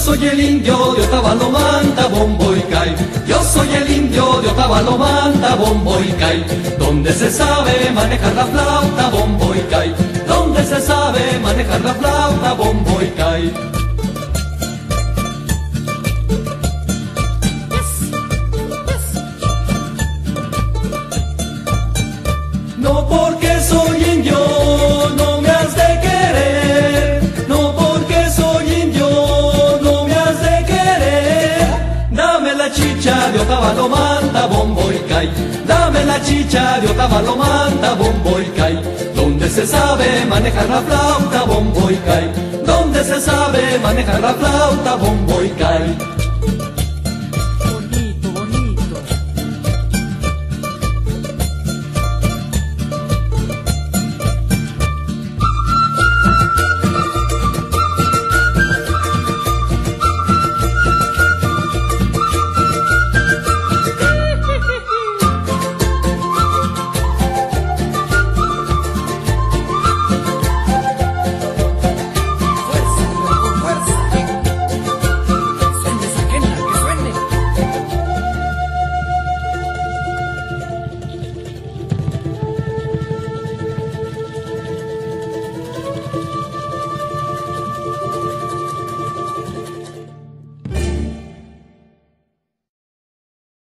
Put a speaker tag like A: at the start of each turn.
A: soy el indio de Otavalomanta, bombo y cay. Yo soy el indio de Otavalomanta, bombo y cay. Donde se sabe manejar la flauta, bombo y cay. Donde se sabe manejar la flauta, bombo y cay. No porque soy indio, no me has de querer. No porque soy indio, no me has de querer. Dame la chicha de Otavalomanta, bombo y cay. Dame la chicha de Otavalomanta, bombo y cay. Donde se sabe manejar la flauta, bombo y cay. Donde se sabe manejar la flauta, bombo y cay.